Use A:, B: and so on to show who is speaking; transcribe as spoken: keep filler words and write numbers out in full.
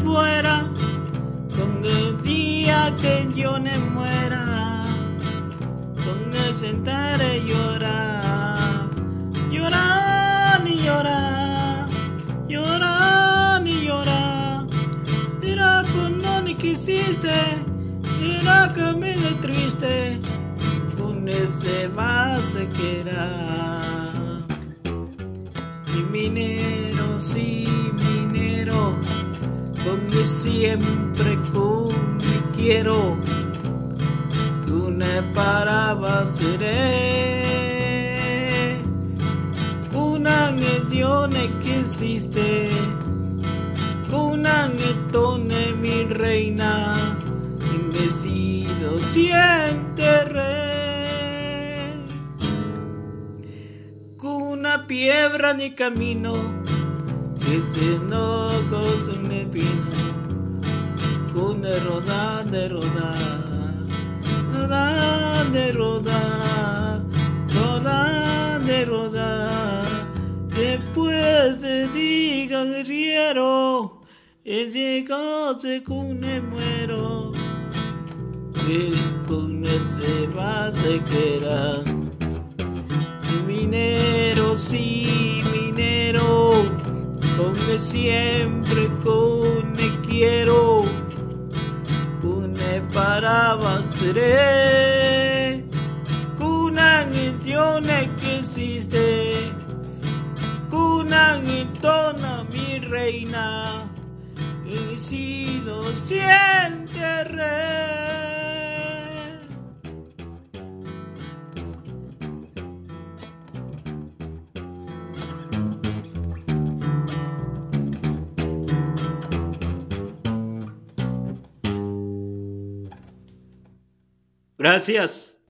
A: fuera, con el día que yo me muera, con el sentar y llorar, llorar y llorar, llorar y llorar. Era cuando ni quisiste, era camino triste, con ese base que era. Y minero, sí, minero, con que siempre con me quiero, una paraba seré, una edione que existe, una netone mi reina, y me sido siente rey, con una piedra ni camino, que se no cosa me vino, con el rodar de rodar, rodar de rodar, rodar de rodar. Después se diga guerrero, y llegase con el muero, que con ese base que era. Minero, sí, minero, con que siempre con me quiero, con me paraba seré, con una edione que existe, con una guitona mi reina, he sido siempre rey. Gracias.